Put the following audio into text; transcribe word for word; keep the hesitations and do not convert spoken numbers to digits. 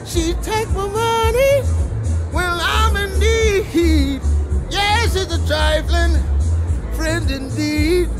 She take my money when I'm in need. Yes, it's a trifling friend indeed.